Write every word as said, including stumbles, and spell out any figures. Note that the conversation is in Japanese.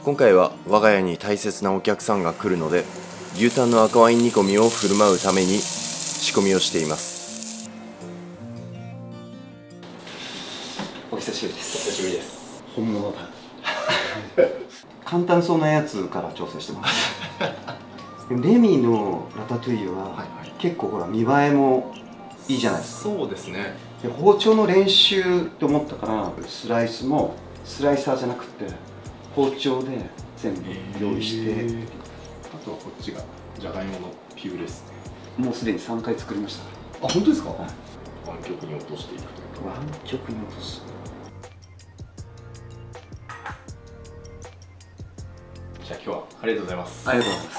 今回は我が家に大切なお客さんが来るので、牛タンの赤ワイン煮込みを振る舞うために仕込みをしています。 お久しぶりです。 お久しぶりです。本物だ。 簡単そうなやつから調整してます。レミのラタトゥイユは、はいはい、結構ほら見栄えもいいじゃないですか。 そうですね。 で包丁の練習と思ったからスライスもスライサーじゃなくて包丁で全部用意して、えー、 あとはこっちがじゃがいものピューレですね。 もうすでにさんかい作りました。 あ、本当ですか？はい、湾曲に落としていくというか。 湾曲に落とす。 じゃあ今日はありがとうございます。 ありがとうございます。